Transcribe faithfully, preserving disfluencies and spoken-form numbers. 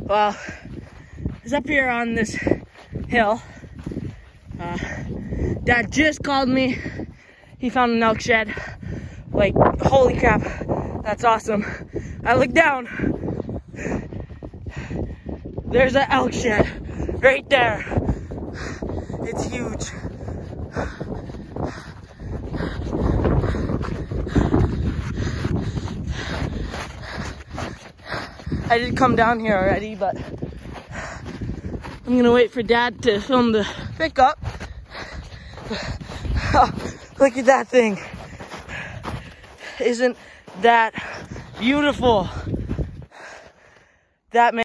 Well, it's up here on this hill. Uh, Dad just called me. He found an elk shed. Like, holy crap, that's awesome. I look down. There's an elk shed right there. It's huge. I did come down here already, but I'm gonna wait for Dad to film the pickup. Oh, look at that thing. Isn't that beautiful? That man.